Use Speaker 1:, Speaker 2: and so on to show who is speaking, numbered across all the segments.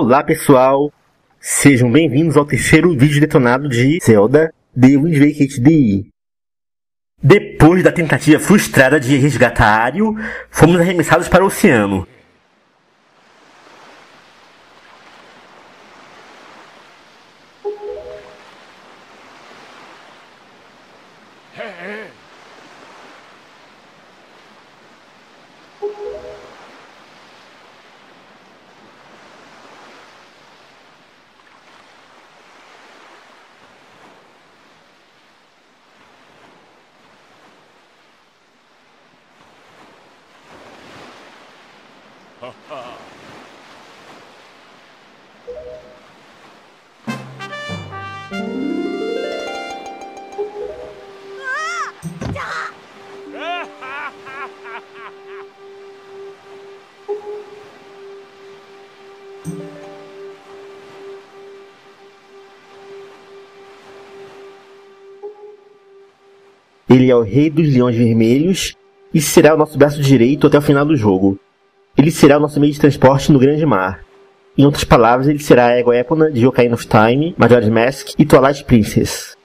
Speaker 1: Olá pessoal, sejam bem-vindos ao terceiro vídeo detonado de Zelda The Wind Waker HD. Depois da tentativa frustrada de resgatar Ario, fomos arremessados para o oceano. Ele é o Rei dos Leões Vermelhos e será o nosso braço direito até o final do jogo. Ele será o nosso meio de transporte no Grande Mar. Em outras palavras, ele será a égua Epona de Ocarina of Time, Majora's Mask e Twilight Princess.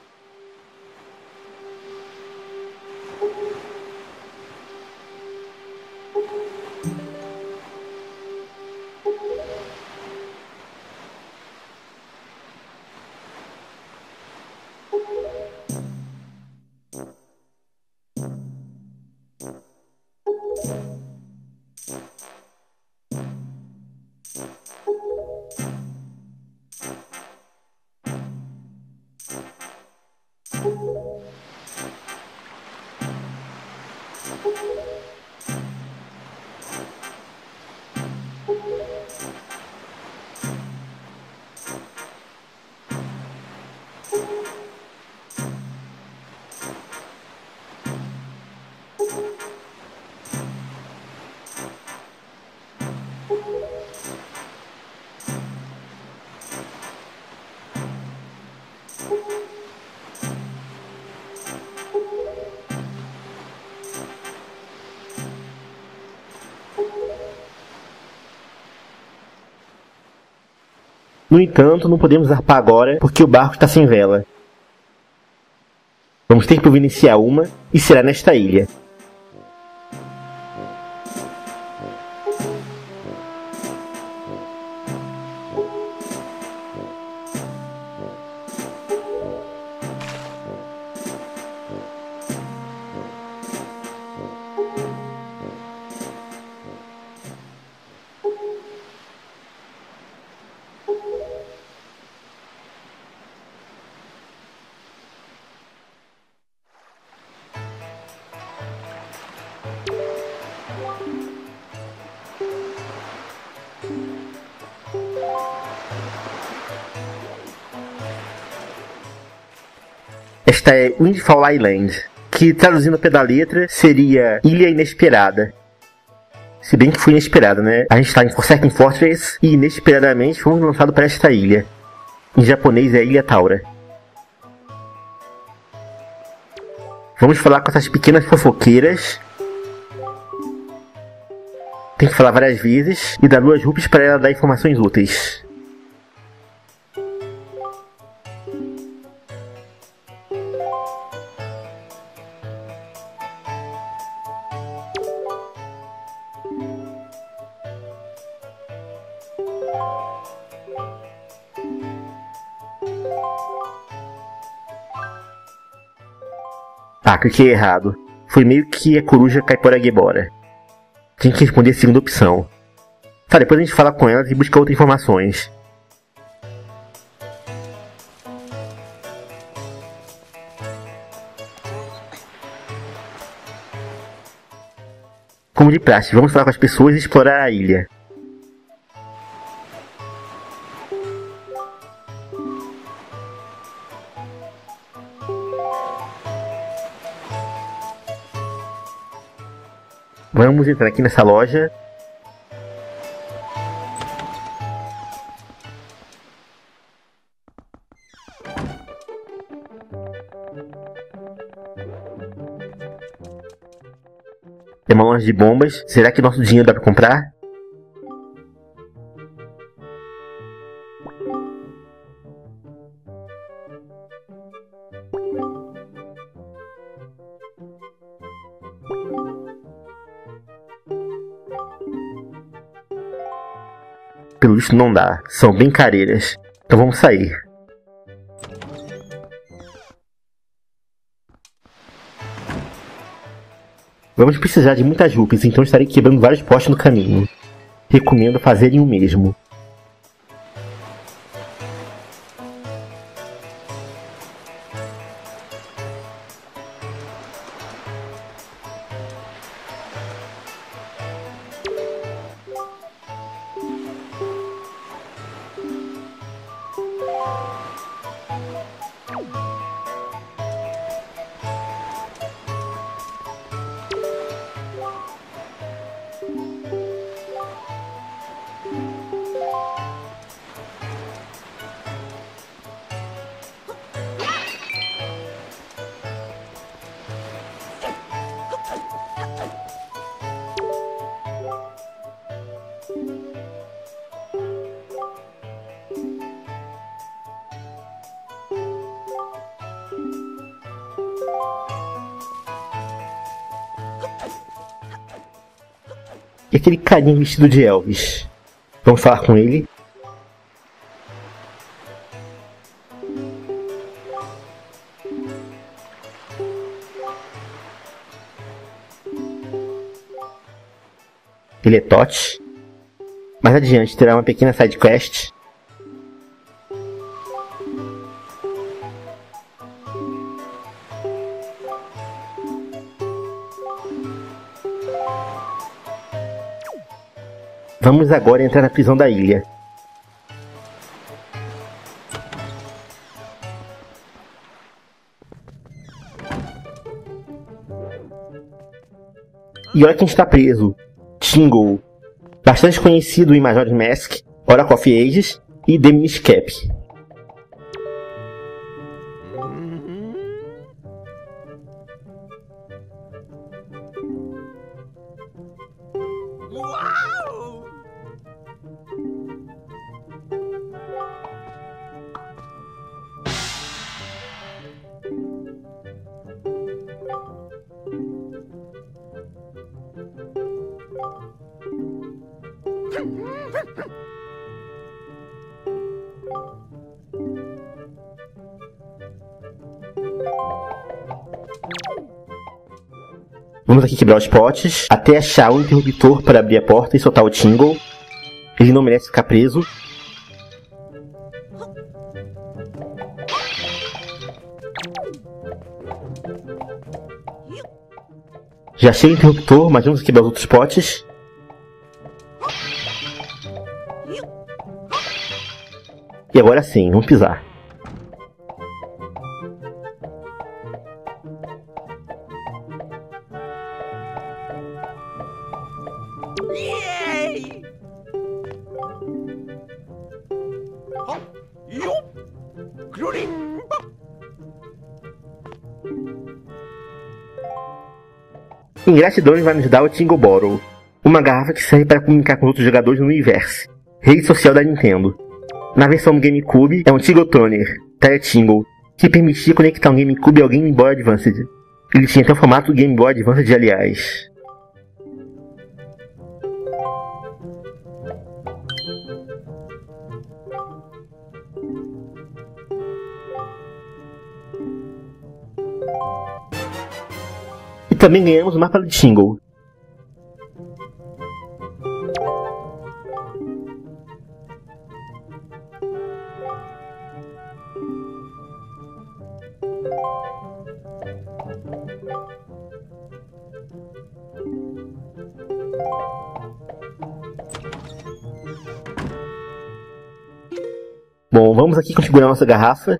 Speaker 1: No entanto, não podemos zarpar agora porque o barco está sem vela. Vamos ter que providenciar uma e será nesta ilha. Esta é Windfall Island, que traduzindo ao pé da letra seria Ilha Inesperada. Se bem que foi inesperada, né? A gente está em Forsaken Fortress e inesperadamente fomos lançados para esta ilha. Em japonês é Ilha Taura. Vamos falar com essas pequenas fofoqueiras. Tem que falar várias vezes e dar 2 rupias para ela dar informações úteis. Ah, cliquei errado. Foi meio que a coruja Caipora-Gebora. Tinha que responder a segunda opção. Tá, depois a gente fala com elas e busca outras informações. Como de praxe, vamos falar com as pessoas e explorar a ilha. Vamos entrar aqui nessa loja. É uma loja de bombas. Será que nosso dinheiro dá pra comprar? Pelo visto não dá, são bem careiras. Então vamos sair. Vamos precisar de muitas rupes, então estarei quebrando vários postes no caminho. Recomendo fazerem o mesmo. E aquele carinha vestido de Elvis? Vamos falar com ele? Ele é Tote. Mais adiante terá uma pequena side quest. Vamos agora entrar na prisão da ilha. E olha quem está preso. Tingle. Bastante conhecido em Majora's Mask, Oracle of Ages e The Minish Cap. Vamos aqui quebrar os potes, até achar o interruptor para abrir a porta e soltar o Tingle. Ele não merece ficar preso. Já achei o interruptor, mas vamos quebrar os outros potes. E agora sim, vamos pisar. Em gratidão, ele vai nos dar o Tingle Bottle, uma garrafa que serve para comunicar com outros jogadores no universo, rede social da Nintendo. Na versão do GameCube, é um Tingle Toner, Tingle, que permitia conectar um GameCube ao Game Boy Advance. Ele tinha até o formato Game Boy Advance, aliás. E também ganhamos o mapa do Tingle. Bom, vamos aqui configurar nossa garrafa.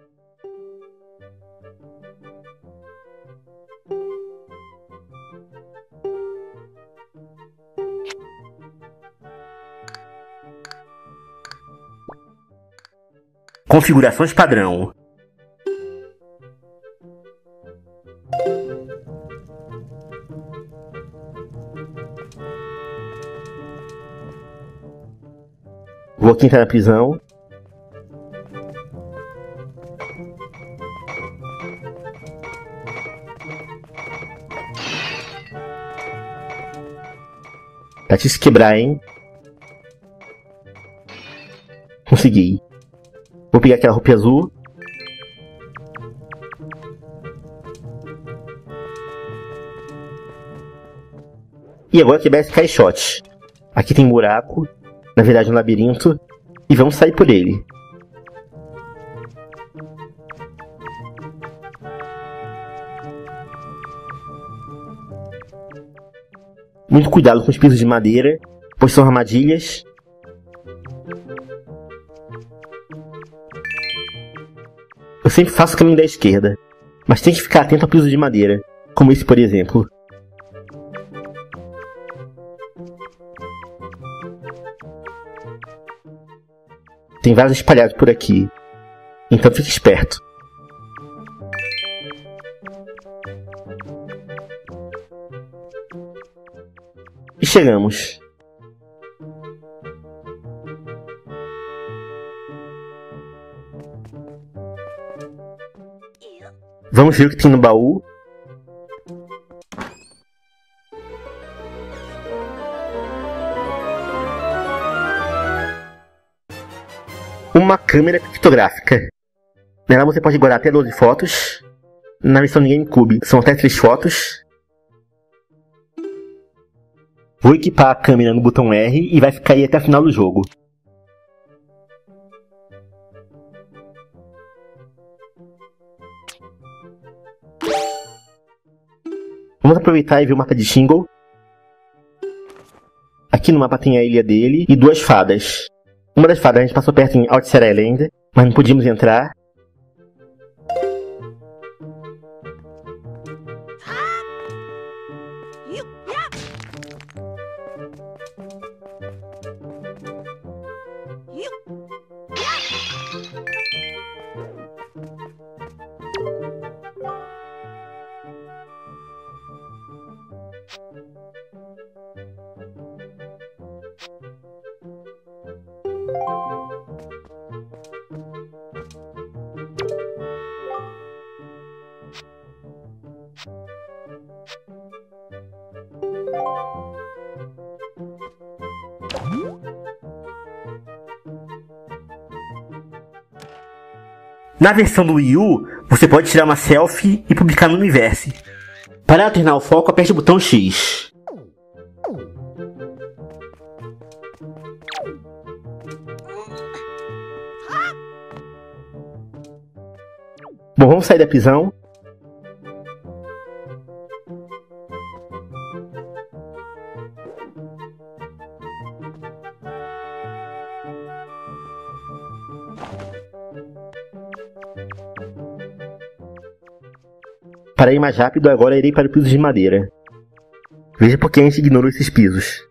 Speaker 1: Configurações padrão. Vou aqui entrar na prisão. Pra te se quebrar, hein? Consegui. Vou pegar aquela roupa azul. E agora quebrar esse caixote. Aqui tem um buraco. Na verdade um labirinto. E vamos sair por ele. Muito cuidado com os pisos de madeira, pois são armadilhas. Eu sempre faço o caminho da esquerda, mas tem que ficar atento ao piso de madeira, como esse por exemplo. Tem vários espalhados por aqui, então fique esperto. E chegamos. Vamos ver o que tem no baú. Uma câmera criptográfica. Nela você pode guardar até 12 fotos. Na versão de GameCube são até 3 fotos. Vou equipar a câmera no botão R e vai ficar aí até o final do jogo. Vamos aproveitar e ver o mapa de Shingle. Aqui no mapa tem a ilha dele e 2 fadas. Uma das fadas a gente passou perto em Outseer Island, mas não podíamos entrar. Na versão do Wii U, você pode tirar uma selfie e publicar no Universe. Para alternar o foco, aperte o botão X. Bom, vamos sair da prisão. Para ir mais rápido, agora irei para o piso de madeira. Veja por que a gente ignorou esses pisos.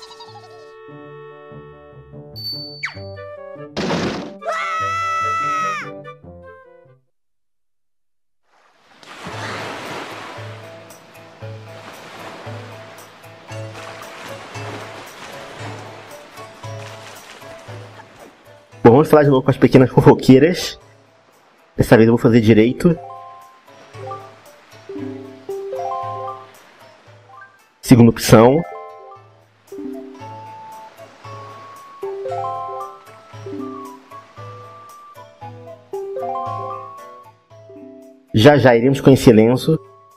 Speaker 1: Bom, vamos falar de novo com as pequenas fofoqueiras. Dessa vez eu vou fazer direito. Segunda opção. Já já iremos conhecer Lenço.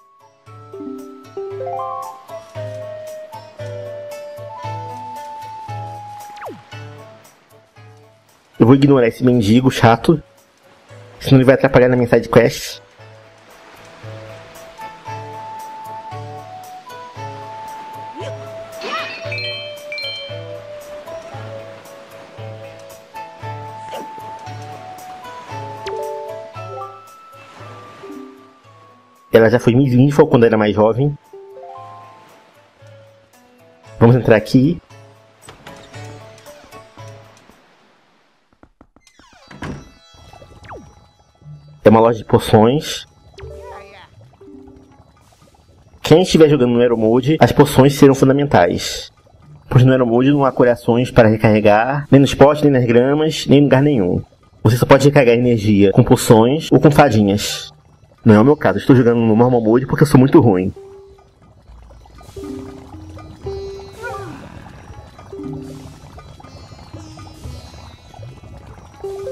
Speaker 1: Eu vou ignorar esse mendigo chato, senão ele vai atrapalhar na minha side quest. Ela já foi Miss Windfall quando era mais jovem. Vamos entrar aqui. É uma loja de poções. Quem estiver jogando no Hero Mode, as poções serão fundamentais. Pois no Hero Mode não há corações para recarregar, nem nos potes, nem nas gramas, nem em lugar nenhum. Você só pode recarregar energia com poções ou com fadinhas. Não é o meu caso, estou jogando no Normal Mode porque eu sou muito ruim.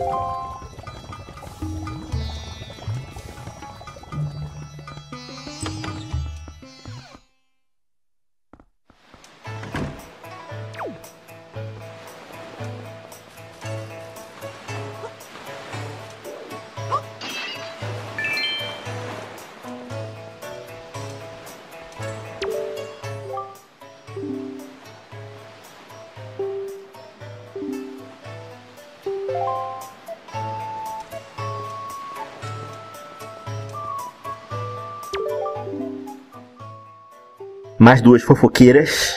Speaker 1: Mais duas fofoqueiras.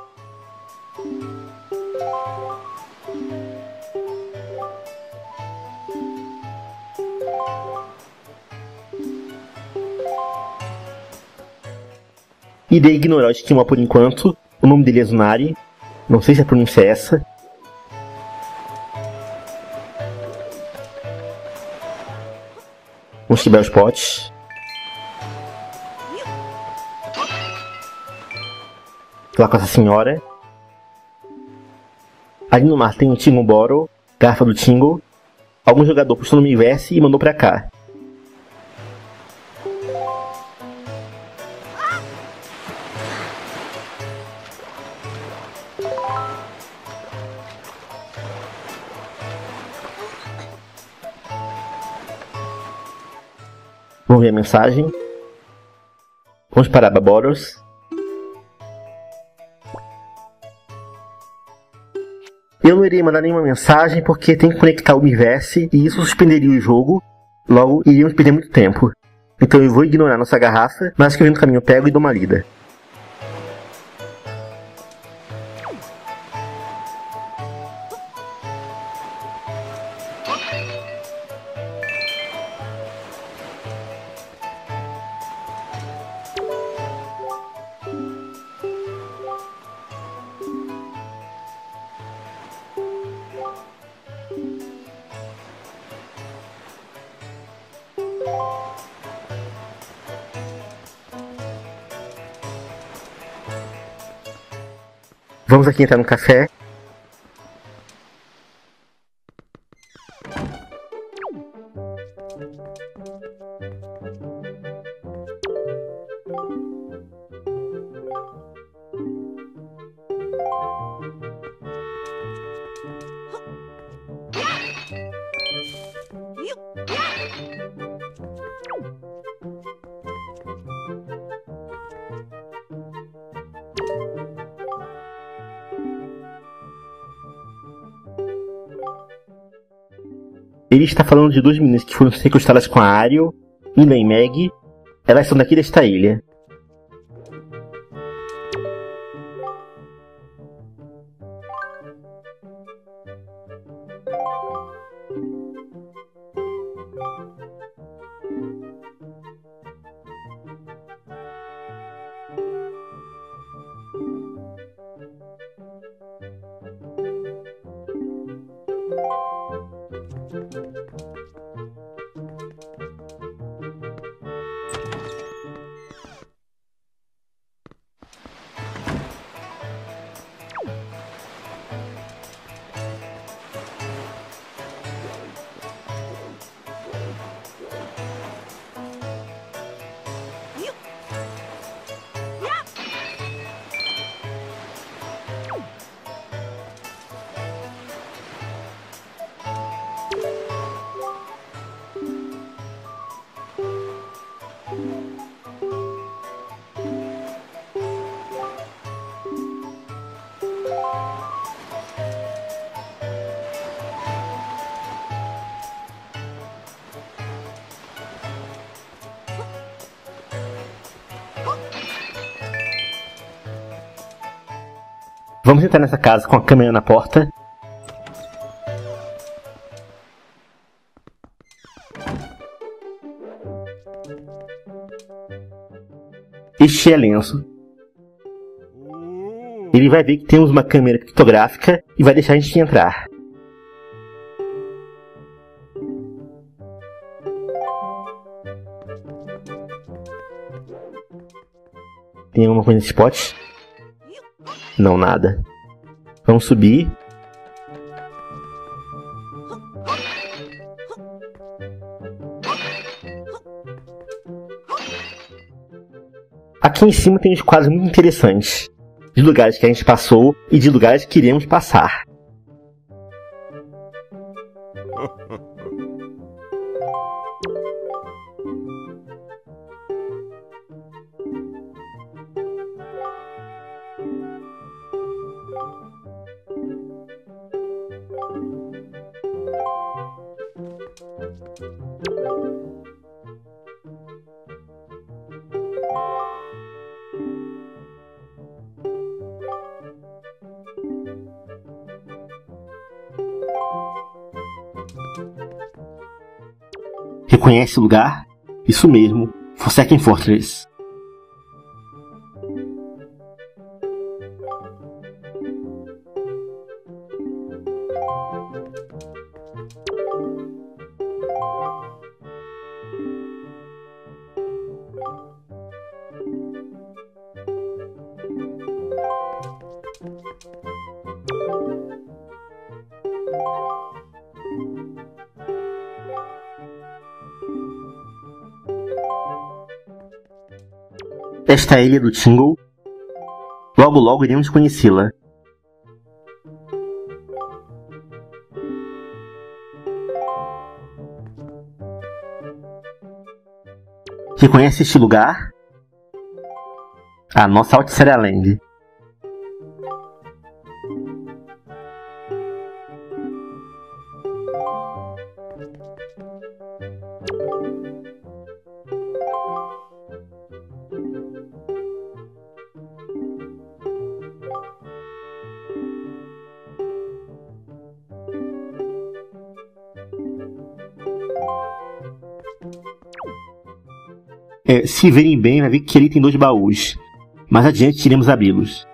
Speaker 1: Irei ignorar o esquema por enquanto. O nome dele é Zunari. Não sei se a pronúncia é essa. Vamos quebrar os potes. Lá com essa senhora. Ali no mar tem um Tingle Bottle, garrafa do Tingle. Algum jogador postou no Miiverse e mandou pra cá. Vamos ver a mensagem. Vamos para a aba Bottles. Eu não irei mandar nenhuma mensagem porque tem que conectar o Miiverse e isso suspenderia o jogo, logo iríamos perder muito tempo. Então eu vou ignorar nossa garrafa, mas que eu no caminho eu pego e dou uma lida. Vamos aqui entrar no café. Ele está falando de duas meninas que foram sequestradas com a Ariel, Ina e Meg. Elas são daqui desta ilha. Vamos entrar nessa casa com a câmera na porta. Este é lenço. Ele vai ver que temos uma câmera criptográfica e vai deixar a gente entrar. Tem alguma coisa nesse pote? Não, nada. Vamos subir. Aqui em cima tem uns quadros muito interessantes, de lugares que a gente passou e de lugares que iremos passar. Reconhece o lugar? Isso mesmo, Forsaken Fortress. Esta é a ilha do Tingle. Logo logo iremos conhecê-la. Reconhece este lugar? A nossa Altserra Land. Se verem bem, vai ver que ali tem 2 baús. Mais adiante iremos abri-los.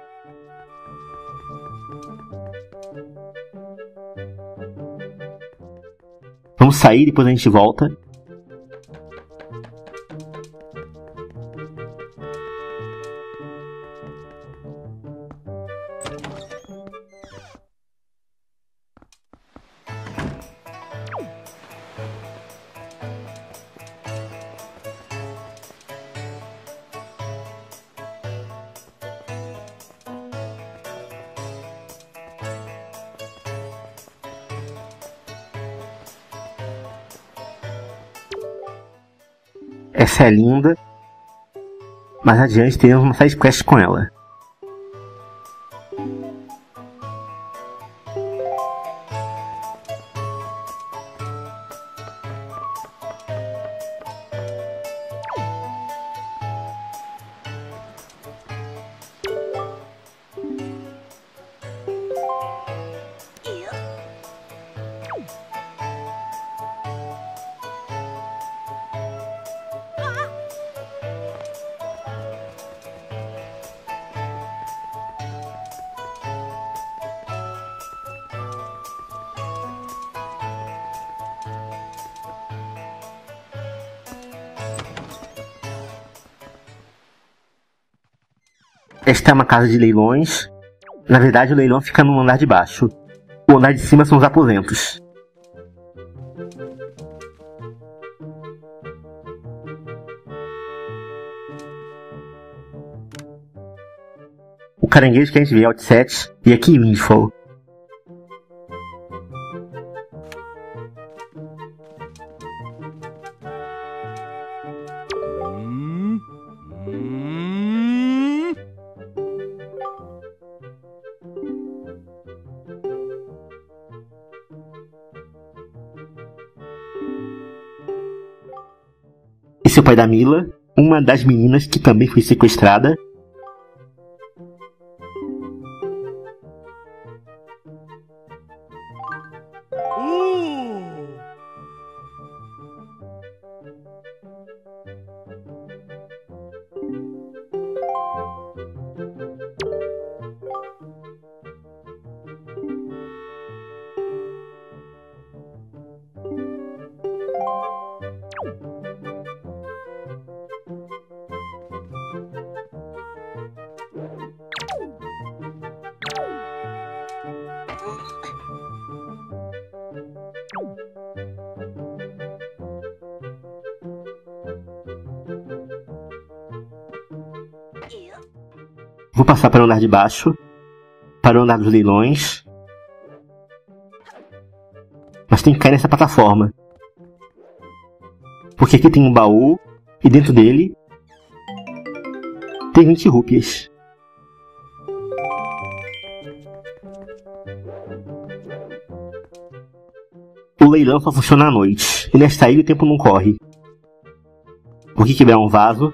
Speaker 1: Vamos sair e depois a gente volta. Essa é linda. Mais adiante teremos uma side quest com ela. Esta é uma casa de leilões. Na verdade, o leilão fica no andar de baixo. O andar de cima são os aposentos. O caranguejo que a gente vê é Outset e aqui Windfall. Esse é o pai da Mila, uma das meninas que também foi sequestrada. Vou passar para o andar de baixo, para o andar dos leilões. Mas tem que cair nessa plataforma. Porque aqui tem um baú e dentro dele tem 20 rúpias. O leilão só funciona à noite, e nesta ilha o tempo não corre. Por que quebrar um vaso?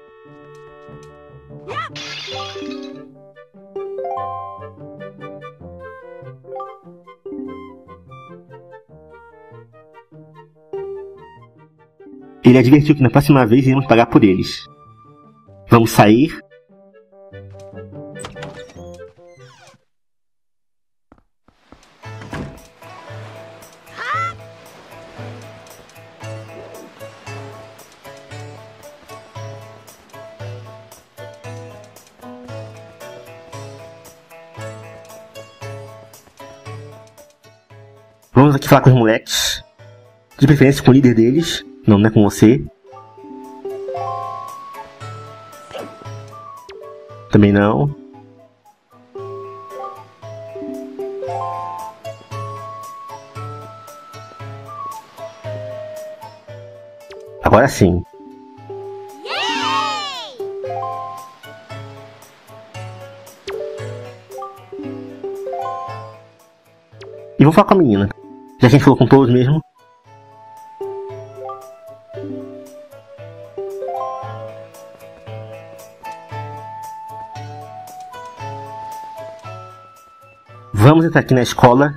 Speaker 1: Ele advertiu que na próxima vez iremos pagar por eles. Vamos sair? Vamos aqui falar com os moleques. De preferência com o líder deles. Não é com você. Também não. Agora sim. E vou falar com a menina. Já que a gente falou com todos mesmo. Vamos entrar aqui na escola.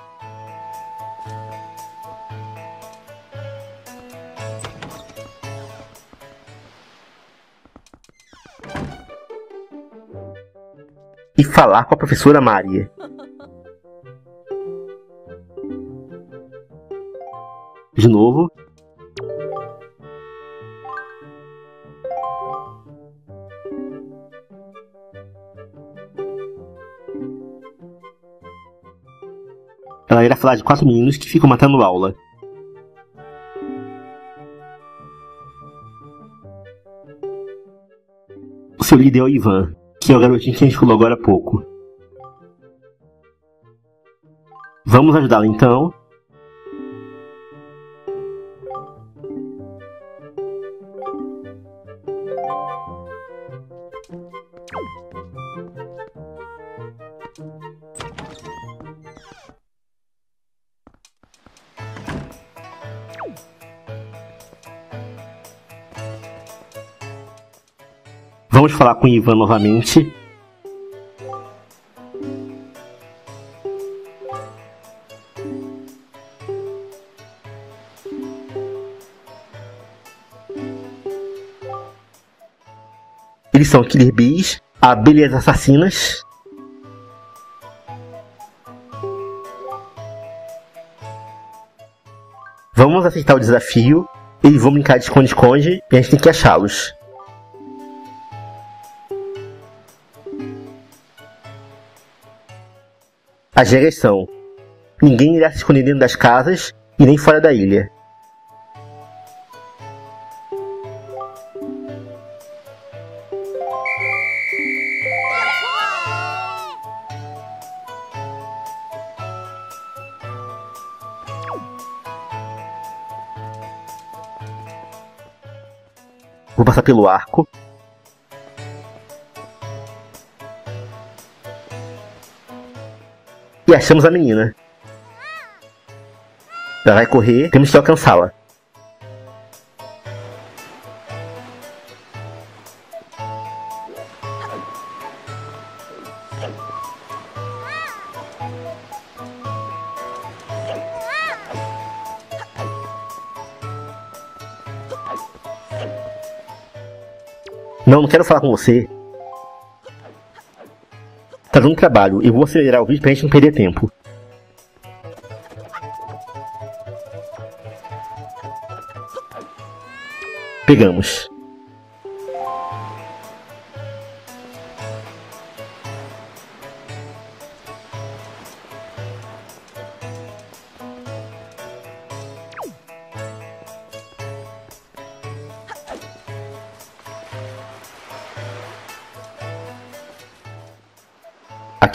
Speaker 1: E falar com a professora Maria. De novo. Ela irá falar de 4 meninos que ficam matando aula. O seu líder é o Ivan, que é o garotinho que a gente falou agora há pouco. Vamos ajudá-lo então. Vamos falar com o Ivan novamente. Eles são Killer Bees, abelhas assassinas. Vamos aceitar o desafio. Eles vão brincar de esconde-esconde e a gente tem que achá-los. As regras são: ninguém irá se esconder dentro das casas e nem fora da ilha. Vou passar pelo arco. E achamos a menina. Ela vai correr, temos que alcançá-la. Não quero falar com você. Tá dando trabalho, eu vou acelerar o vídeo pra gente não perder tempo. Pegamos.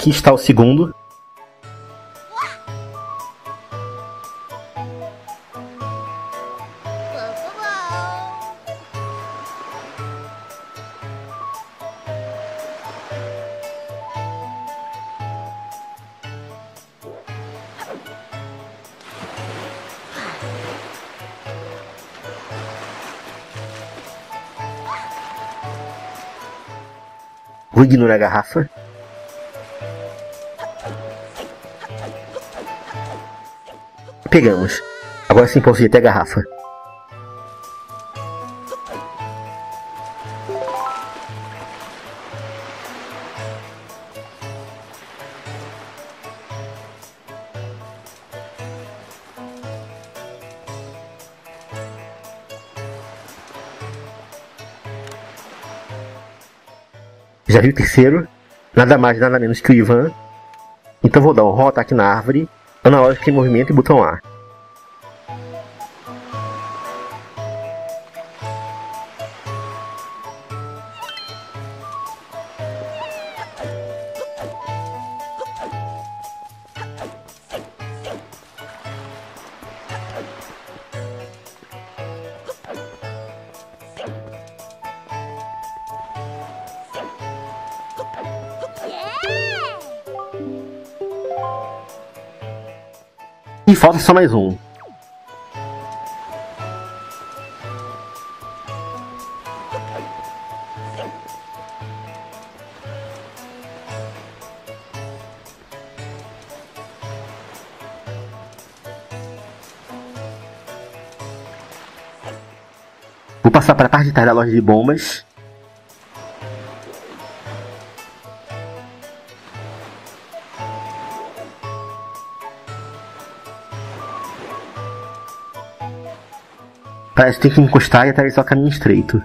Speaker 1: Aqui está o segundo. Vou ignorar a garrafa. Pegamos. Agora sim posso ir até a garrafa. Já vi o terceiro, nada mais nada menos que o Ivan. Então vou dar um raw ataque na árvore, analógico em movimento e botão A. E falta só mais um. Vou passar para a parte de trás da loja de bombas. Parece que tem que encostar e atravessar o caminho estreito.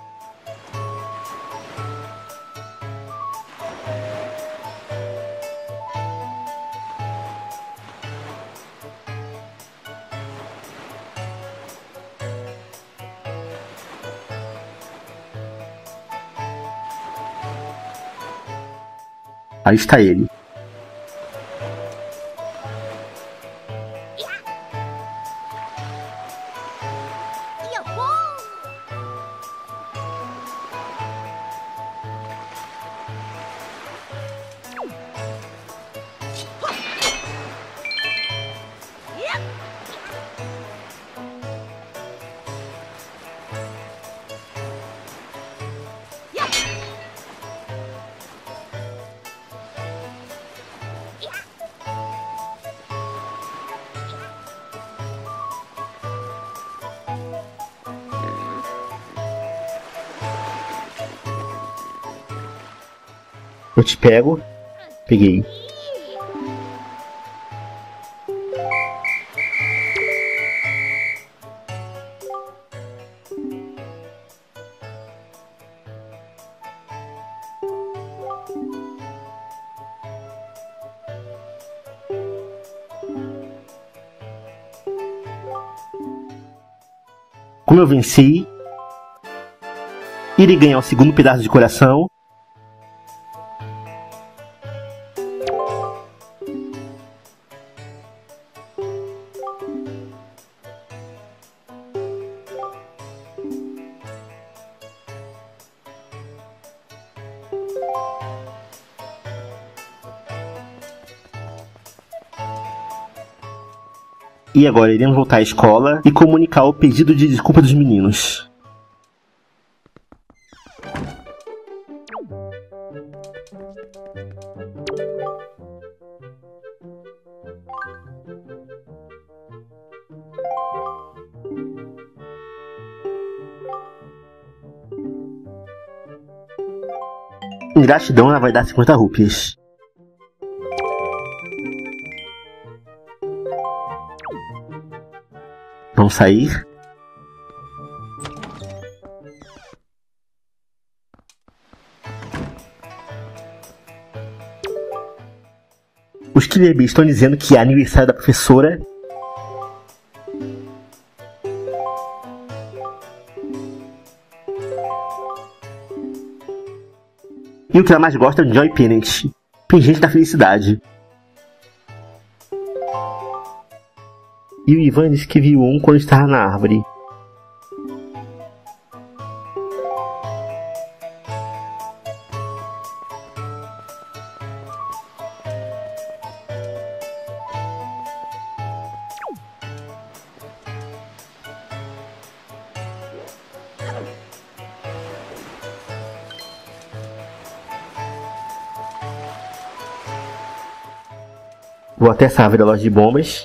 Speaker 1: Aí está ele. Eu te pego. Peguei. Como eu venci, irei ganhar o segundo pedaço de coração. E agora iremos voltar à escola e comunicar o pedido de desculpa dos meninos. Em gratidão, ela vai dar 50 rúpias. Vamos sair. Os Killer Bees estão dizendo que é aniversário da professora. E o que ela mais gosta é o Joy Pennant. pingente da felicidade. E o Ivan disse que viu um quando estava na árvore. Vou até essa árvore da loja de bombas.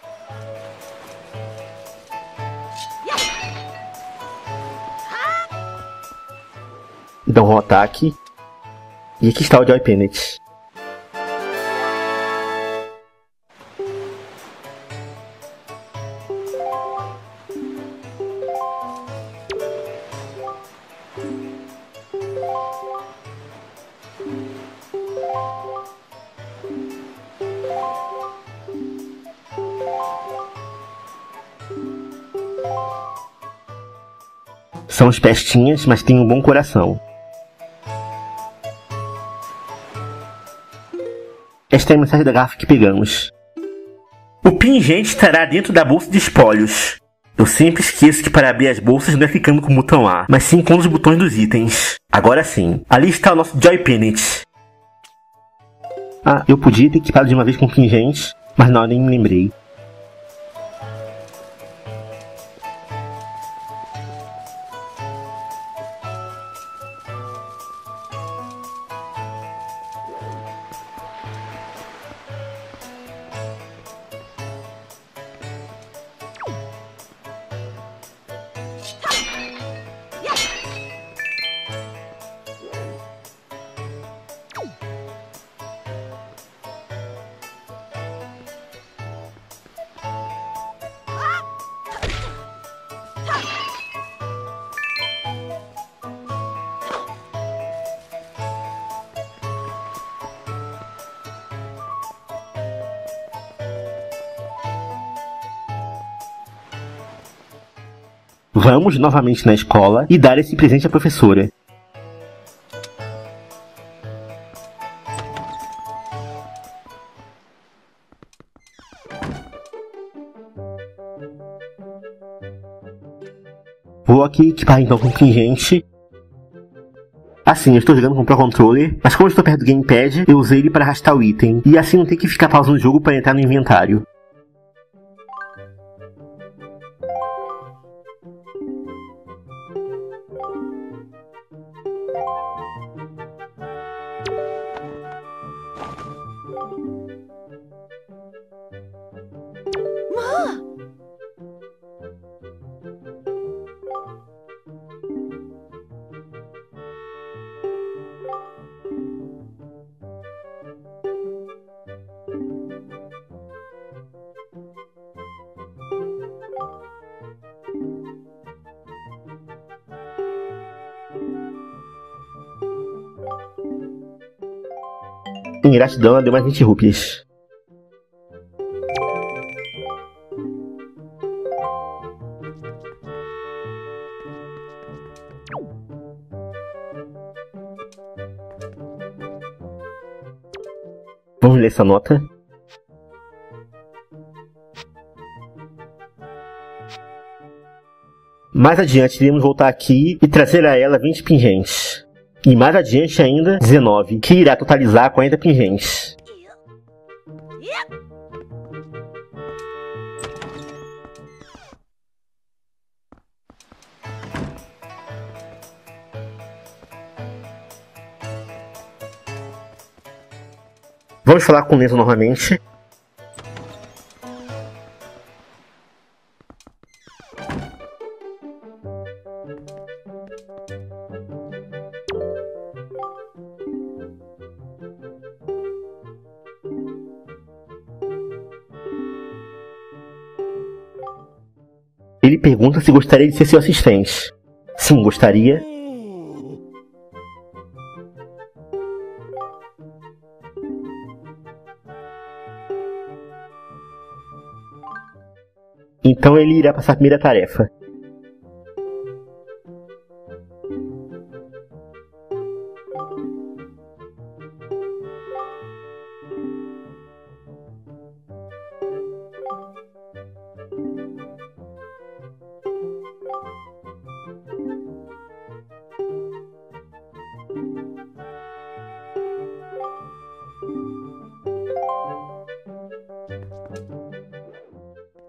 Speaker 1: Dá um ataque. E aqui está o Joy Pennant. São os pestinhas, mas têm um bom coração. Esta é a mensagem da garrafa que pegamos. O pingente estará dentro da bolsa de espólios. Eu sempre esqueço que para abrir as bolsas não é ficando com o botão A, mas sim com os botões dos itens. Agora sim, ali está o nosso Joy Pennant. Ah, eu podia ter equipado de uma vez com pingente, mas não, nem me lembrei. Vamos novamente na escola e dar esse presente à professora. Vou aqui equipar então com pingente. Assim, eu estou jogando com o Pro Controller, mas como eu estou perto do Gamepad, eu usei ele para arrastar o item. E assim não tem que ficar pausando o jogo para entrar no inventário. Em gratidão, ela deu mais 20 rúpias. Vamos ler essa nota. Mais adiante, iremos voltar aqui e trazer a ela 20 pingentes. E mais adiante ainda, 19, que irá totalizar 40 pingentes. Vamos falar com o Nezo novamente. Ele pergunta se gostaria de ser seu assistente. Sim, gostaria. Então ele irá passar a primeira tarefa.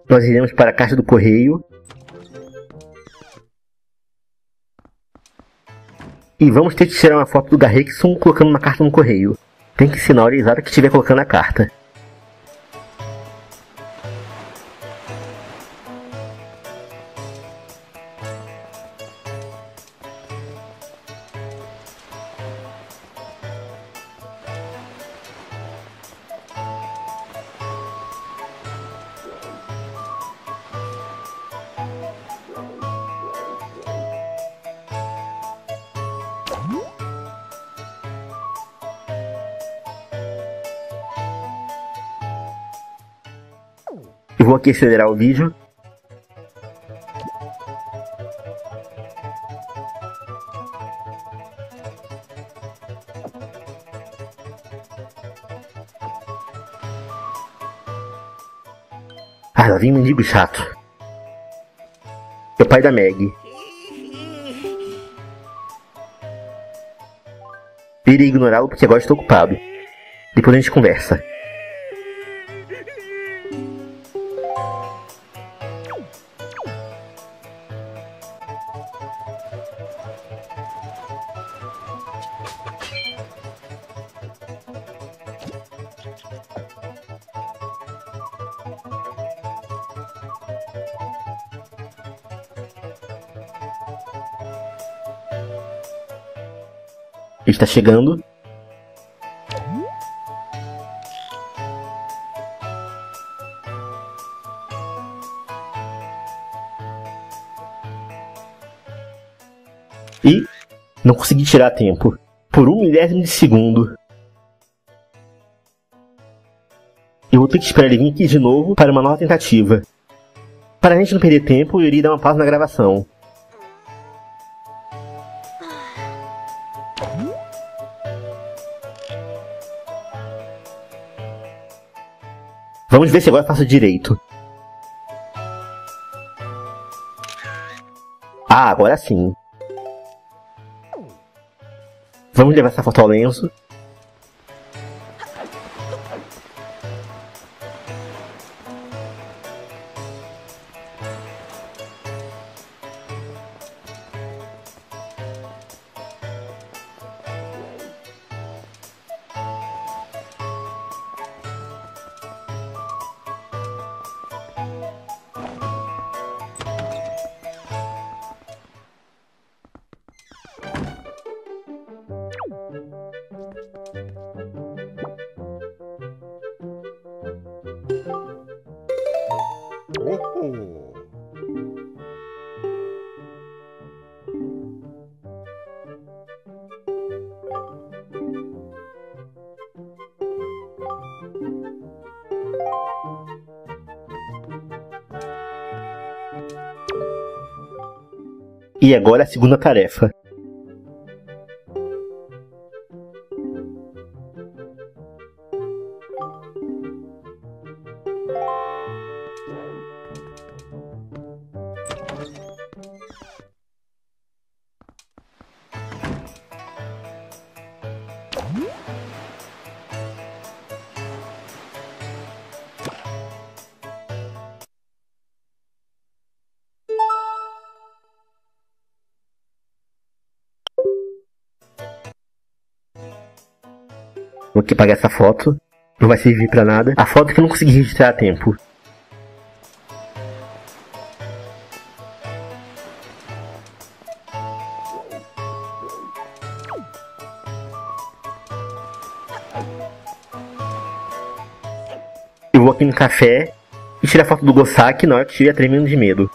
Speaker 1: Nós iremos para a caixa do correio. E vamos ter que tirar uma foto do Garrexon colocando uma carta no correio. Tem que ser na hora exata que estiver colocando a carta. Eu vou aqui acelerar o vídeo. Ah, lá vem um mendigo chato. É o pai da Meg. Eu irei ignorá-lo porque agora estou ocupado. Depois a gente conversa. Ele está chegando. E não consegui tirar a tempo. Por 1 milésimo de segundo. Eu vou ter que esperar ele vir aqui de novo para uma nova tentativa. Para a gente não perder tempo, eu iria dar uma pausa na gravação. Vamos ver se agora eu faço direito. Ah, agora sim. Vamos levar essa foto ao lenço.
Speaker 2: Oh.
Speaker 1: E agora a segunda tarefa. Vou aqui apagar essa foto. Não vai servir pra nada. A foto que eu não consegui registrar a tempo. Eu vou aqui no café e tirar a foto do Gossack na hora que estiver tremendo de medo.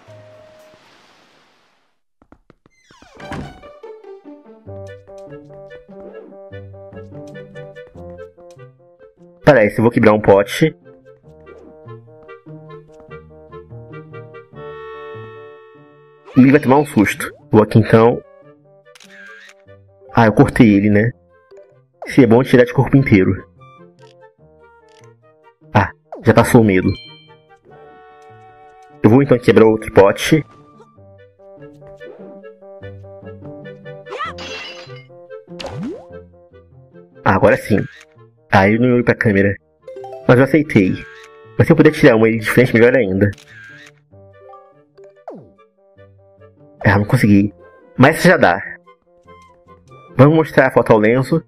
Speaker 1: Para isso, eu vou quebrar um pote. E ele vai tomar um susto. Vou aqui então. Ah, eu cortei ele, né? Se é bom tirar de corpo inteiro. Ah, já passou o medo. Eu vou então quebrar outro pote. Ah, agora sim. Ah, eu não olho pra câmera. Mas eu aceitei. Mas se eu puder tirar uma ele de frente, melhor ainda. Não consegui. Mas essa já dá. Vamos mostrar a foto ao lenço.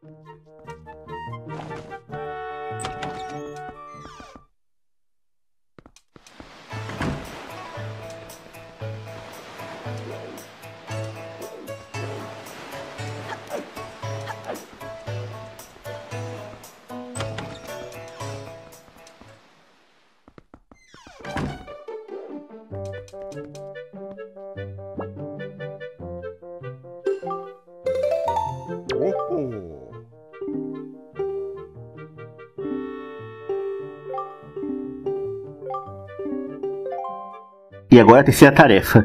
Speaker 1: E agora a terceira tarefa.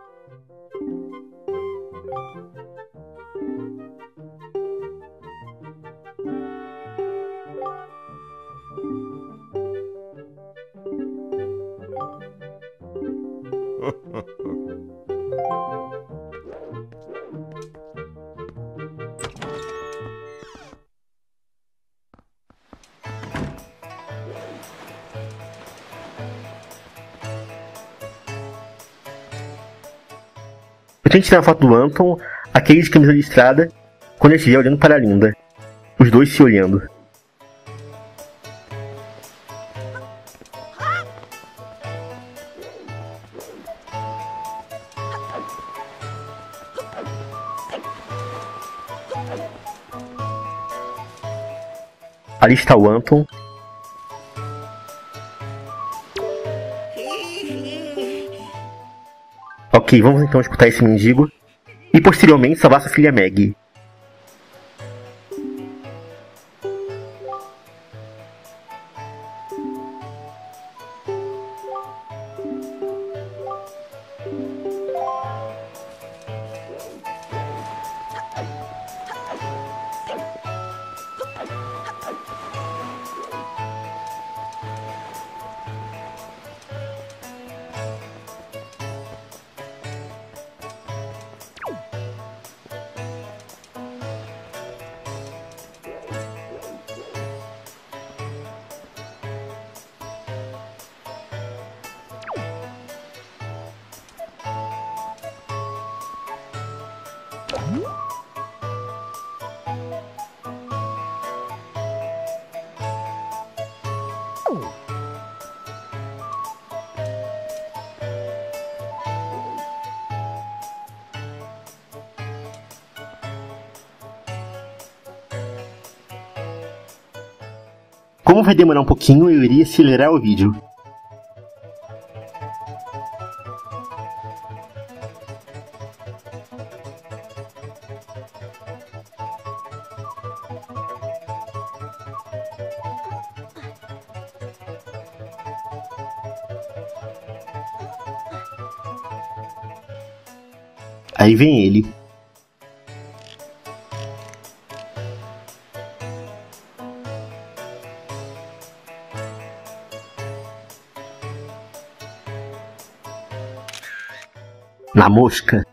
Speaker 1: Eu tenho que tirar a foto do Anton, aquele de camisa listrada, quando ele estiver olhando para a Linda. Os dois se olhando. Ali está o Anton. Ok, vamos então escutar esse mendigo e posteriormente salvar sua filha Maggie. Como vai demorar um pouquinho, eu iria acelerar o vídeo. Aí vem ele. Na mosca.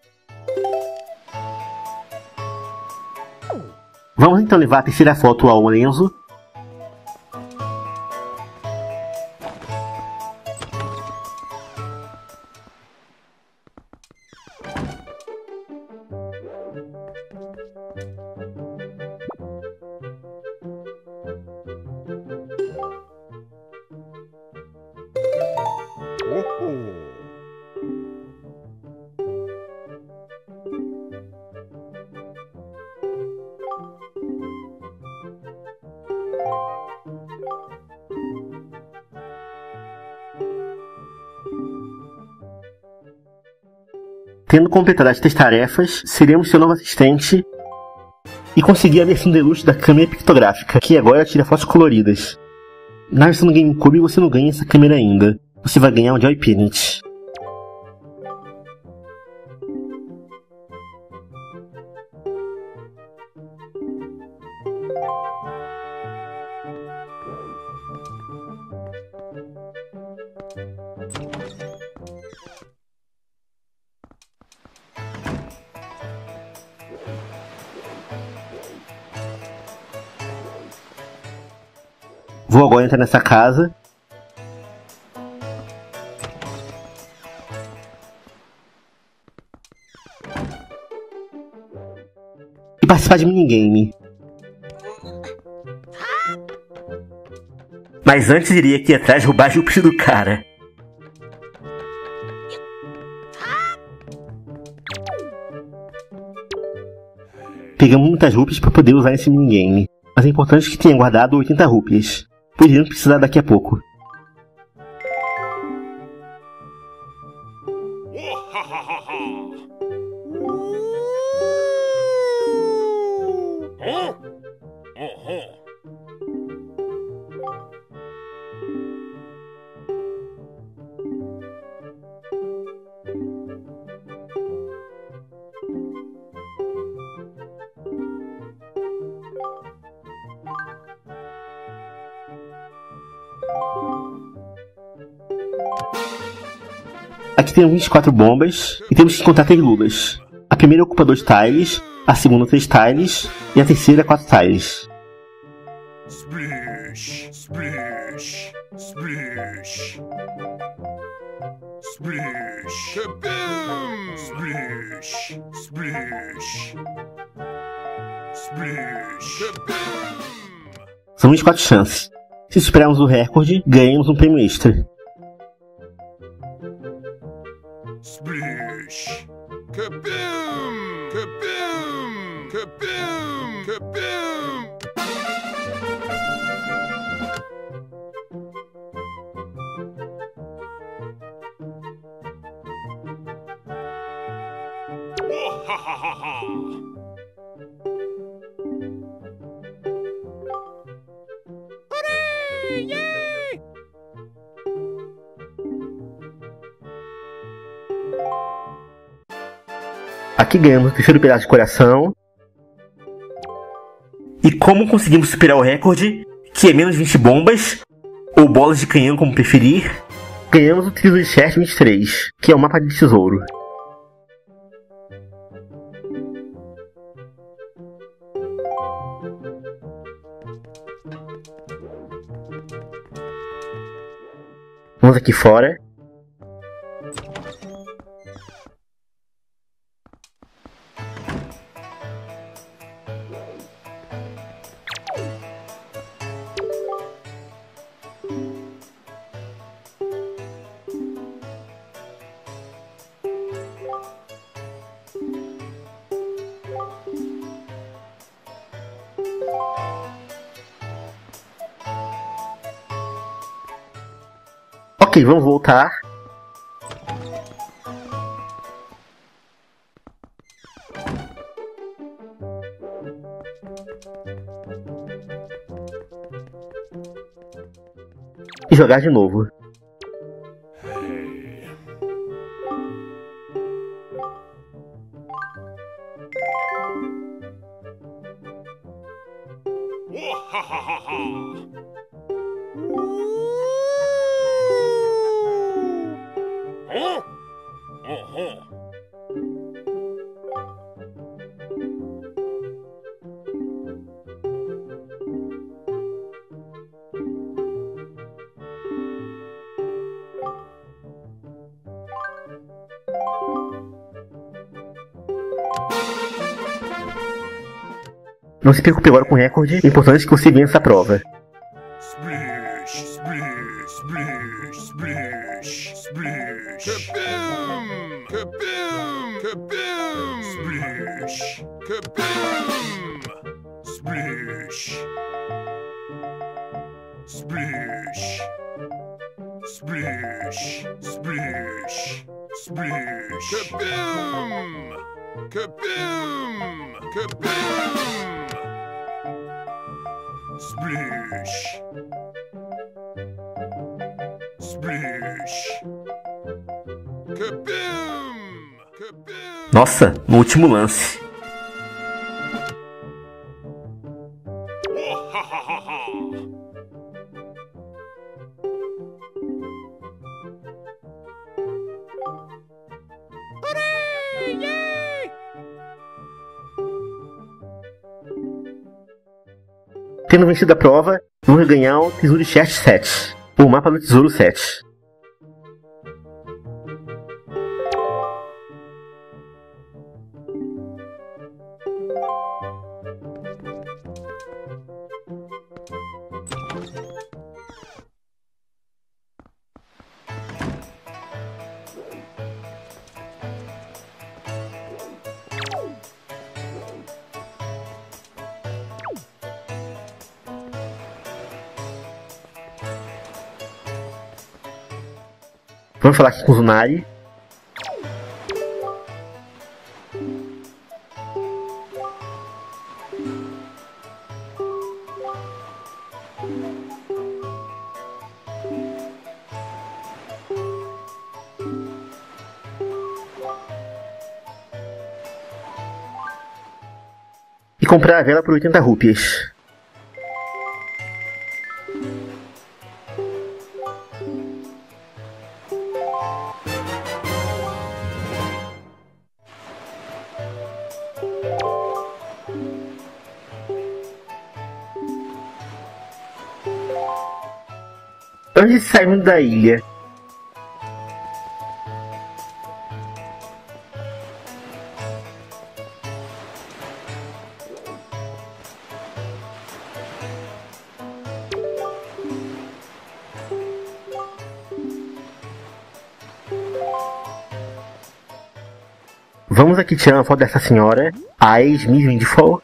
Speaker 1: Vamos então levar a terceira foto ao lenço. Tendo completado estas tarefas, seremos seu novo assistente e conseguir a versão deluxe da câmera pictográfica, que agora tira fotos coloridas. Na versão do GameCube você não ganha essa câmera ainda, você vai ganhar um Joy Pinit. Vou agora entrar nessa casa e participar de minigame. Mas antes iria aqui atrás roubar a Júpiter do cara. Pegamos muitas rúpias para poder usar esse minigame, mas é importante que tenha guardado 80 rúpias, pois iremos precisar daqui a pouco. Aqui temos 24 bombas e temos que contar 3 lulas. A primeira ocupa 2 tiles, a segunda 3 tiles e a terceira 4 tiles.
Speaker 2: Splish, splish, splish. Splish, kaboom! Splish, splish. Splish, kaboom!
Speaker 1: São 24 chances. Se superarmos o recorde, ganhamos um prêmio extra.
Speaker 2: Splish, kaboom! Kaboom! Kaboom! Kaboom! Oh, ha, ha, ha, ha. Hooray! Yay!
Speaker 1: Aqui ganhamos o terceiro pedaço de coração. E como conseguimos superar o recorde, que é menos 20 bombas, ou bolas de canhão como preferir, ganhamos o Tesouro Chest 23, que é o mapa de tesouro. Vamos aqui fora. Ok, vamos voltar. E jogar de novo.
Speaker 2: Oh, ha, ha, ha, ha.
Speaker 1: Não se preocupe agora com o recorde, o importante é que você vença a prova.
Speaker 2: Splish, splish, splish, splish, splish. Kaboom! Kaboom! Kaboom! Splish, kaboom! Splish. Splish. Splish, splish, splish. Kaboom! Kaboom! Kaboom! Splish. Splish. Kaboom! Kaboom!
Speaker 1: Nossa, no último lance.
Speaker 2: Oh, ha, ha, ha, ha. Hooray! Yay!
Speaker 1: Tendo vencido a prova, vamos ganhar o Tesouro Chest 7, o mapa do Tesouro 7. Vamos falar aqui com o Zunari. E comprar a vela por 80 rúpias. Antes de sairmos da ilha, vamos aqui tirar uma foto dessa senhora, a ex-Miss Windfall.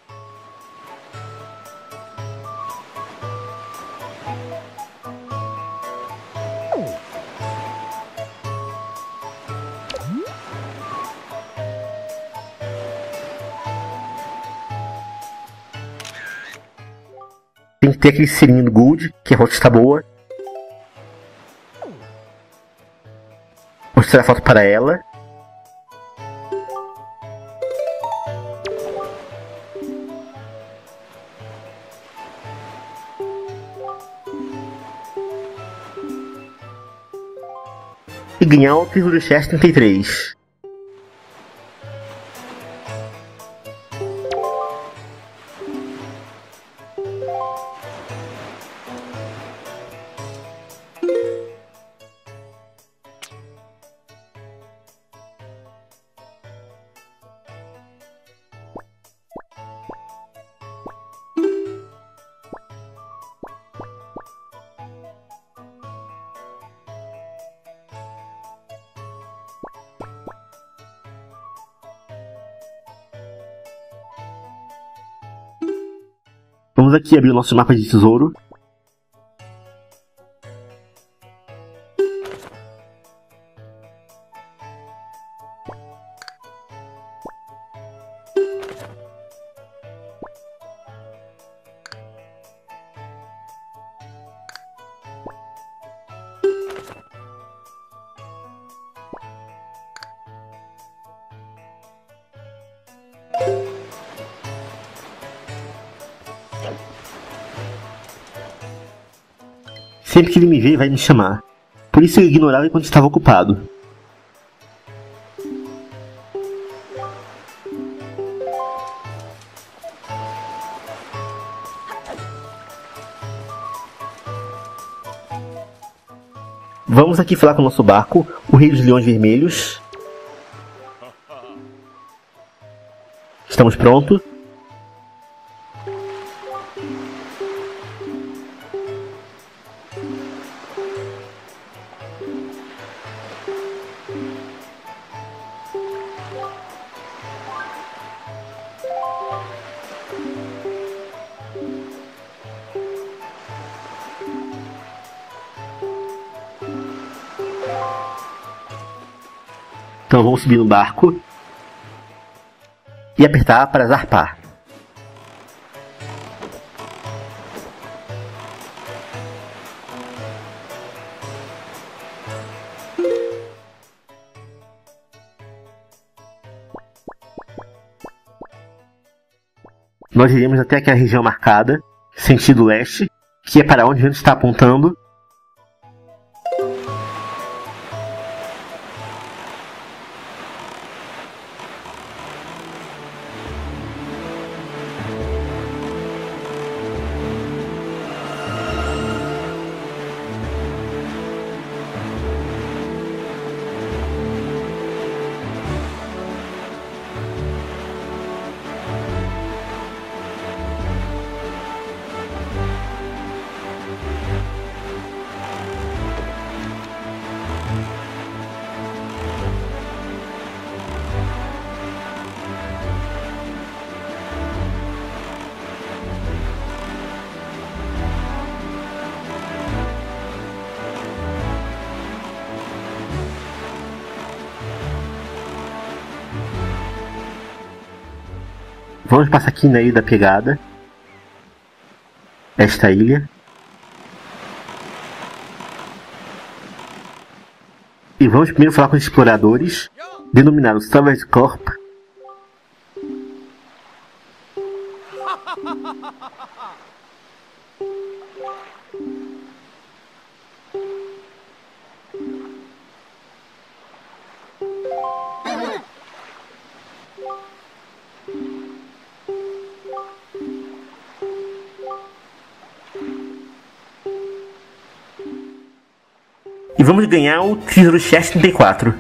Speaker 1: Tem que ter aquele selinho do Gold, que a foto está boa. Mostrar a foto para ela. E ganhar o Tesouro Chest 33. Vamos aqui abrir o nosso mapa de tesouro. Sempre que ele me vê, vai me chamar. Por isso eu ignorava enquanto estava ocupado. Vamos aqui falar com o nosso barco, o Rei dos Leões Vermelhos. Estamos prontos. Então vamos subir no barco e apertar para zarpar. Nós iremos até aquela região marcada, sentido leste, que é para onde o vento está apontando. Vamos passar aqui na Ilha da Pegada. Esta ilha. E vamos primeiro falar com os exploradores, denominados Traverse Corp. E vamos ganhar o Tesouro Chest 34.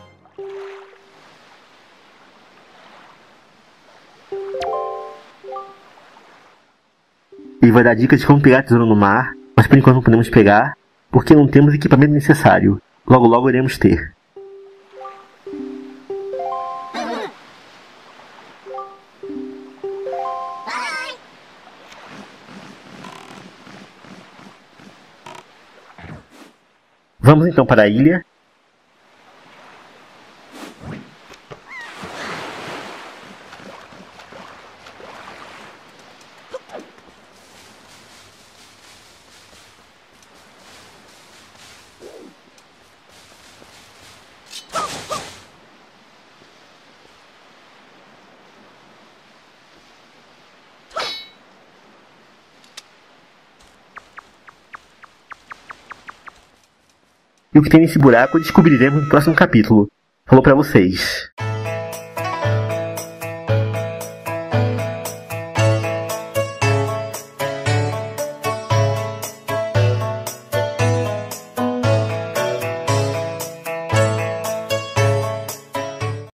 Speaker 1: Ele vai dar dicas de como pegar tesouro no mar, mas por enquanto não podemos pegar, porque não temos o equipamento necessário. Logo logo iremos ter. Vamos então para a ilha. E o que tem nesse buraco descobriremos no próximo capítulo. Falou pra vocês.